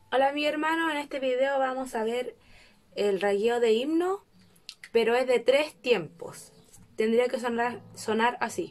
Hola mi hermano, en este video vamos a ver el rayeo de himno, pero es de 3 tiempos. Tendría que sonar así.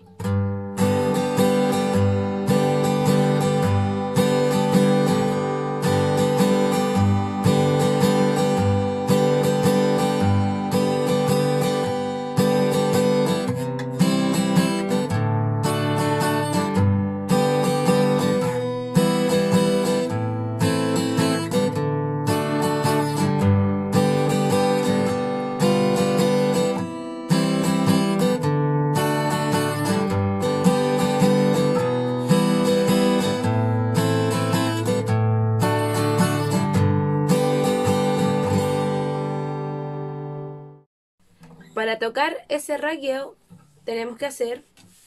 Para tocar ese rayeo tenemos que hacer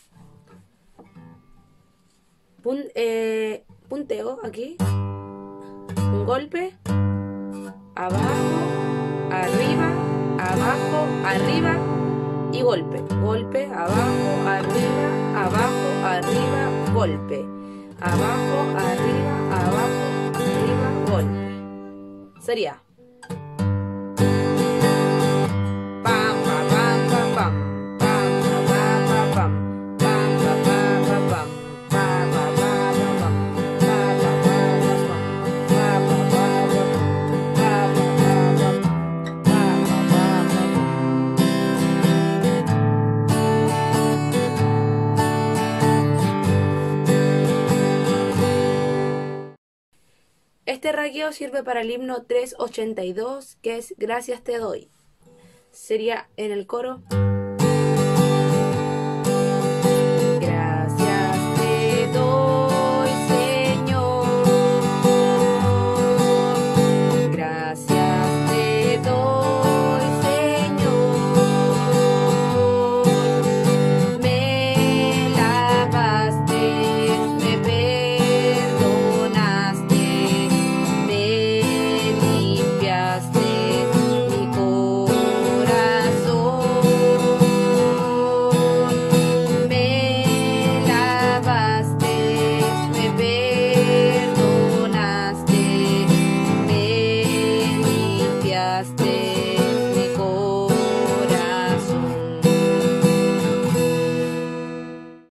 punteo aquí, un golpe, abajo, arriba, abajo, arriba y golpe. Golpe, abajo, arriba, golpe. Abajo, arriba, golpe. Sería pam, pam, pam, pam, pam, pam, pam, pam, pam, pam, pam, Este rayeo sirve para el himno 382, que es Gracias te doy. Sería en el coro.